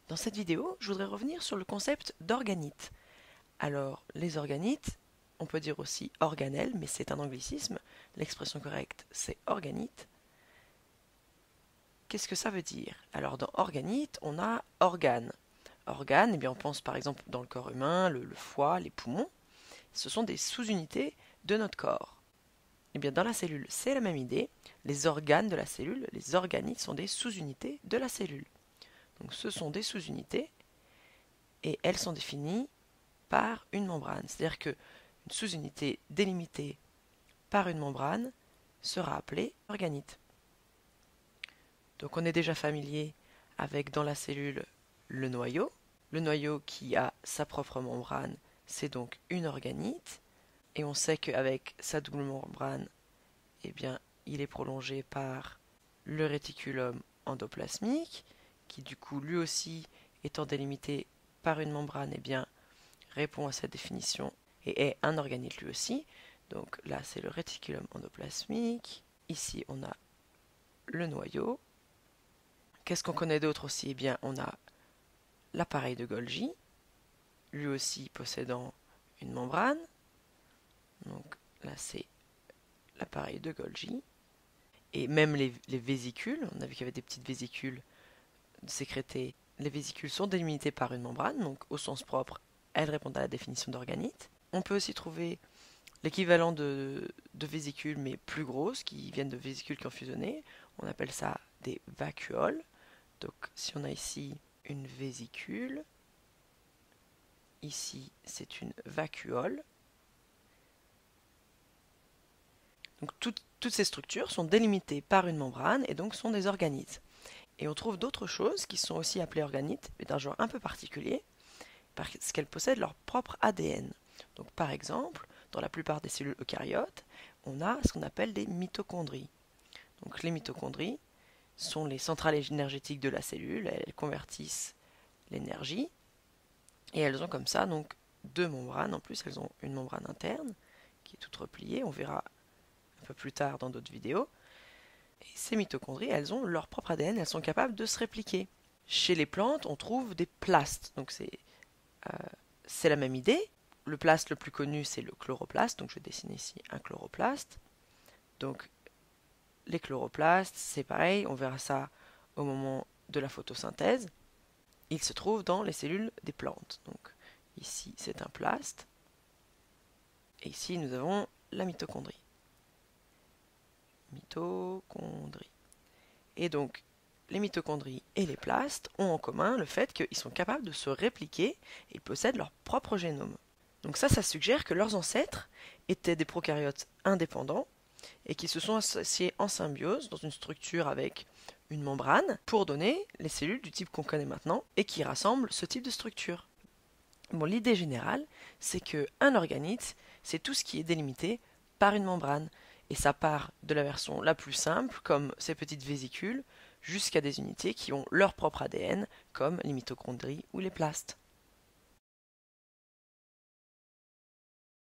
Dans cette vidéo, je voudrais revenir sur le concept d'organite. Alors, les organites, on peut dire aussi organelles, mais c'est un anglicisme. L'expression correcte, c'est organite. Qu'est-ce que ça veut dire? Alors, dans organite, on a organes. Organes, eh bien, on pense par exemple dans le corps humain, le foie, les poumons. Ce sont des sous-unités de notre corps. Eh bien, dans la cellule, c'est la même idée. Les organes de la cellule, les organites, sont des sous-unités de la cellule. Donc, ce sont des sous-unités et elles sont définies par une membrane. C'est-à-dire qu'une sous-unité délimitée par une membrane sera appelée organite. Donc, on est déjà familier avec dans la cellule le noyau. Le noyau qui a sa propre membrane, c'est donc une organite. Et on sait qu'avec sa double membrane, eh bien, il est prolongé par le réticulum endoplasmique, qui du coup, lui aussi, étant délimité par une membrane, eh bien, répond à cette définition et est un organite lui aussi. Donc là, c'est le réticulum endoplasmique. Ici, on a le noyau. Qu'est-ce qu'on connaît d'autre aussi? Eh bien, on a l'appareil de Golgi, lui aussi possédant une membrane. Donc là, c'est l'appareil de Golgi. Et même les vésicules, on a vu qu'il y avait des petites vésicules sécrétées. Les vésicules sont délimitées par une membrane, donc au sens propre, elles répondent à la définition d'organite. On peut aussi trouver l'équivalent de vésicules, mais plus grosses, qui viennent de vésicules qui ont fusionné. On appelle ça des vacuoles. Donc si on a ici une vésicule, ici c'est une vacuole. Donc toutes ces structures sont délimitées par une membrane et donc sont des organites. Et on trouve d'autres choses qui sont aussi appelées organites, mais d'un genre un peu particulier, parce qu'elles possèdent leur propre ADN. Donc par exemple, dans la plupart des cellules eucaryotes, on a ce qu'on appelle des mitochondries. Donc les mitochondries sont les centrales énergétiques de la cellule, elles convertissent l'énergie, et elles ont comme ça donc deux membranes. En plus, elles ont une membrane interne qui est toute repliée, on verra un peu plus tard dans d'autres vidéos. Et ces mitochondries, elles ont leur propre ADN, elles sont capables de se répliquer. Chez les plantes, on trouve des plastes, donc c'est la même idée. Le plaste le plus connu, c'est le chloroplaste, donc je vais dessiner ici un chloroplaste. Donc les chloroplastes, c'est pareil, on verra ça au moment de la photosynthèse. Ils se trouvent dans les cellules des plantes. Donc ici, c'est un plaste. Et ici, nous avons la mitochondrie. Mitochondrie. Et donc, les mitochondries et les plastes ont en commun le fait qu'ils sont capables de se répliquer et ils possèdent leur propre génome. Donc ça suggère que leurs ancêtres étaient des prokaryotes indépendants et qui se sont associés en symbiose dans une structure avec une membrane pour donner les cellules du type qu'on connaît maintenant et qui rassemblent ce type de structure. Bon, l'idée générale, c'est qu'un organite, c'est tout ce qui est délimité par une membrane. Et ça part de la version la plus simple, comme ces petites vésicules, jusqu'à des unités qui ont leur propre ADN, comme les mitochondries ou les plastes.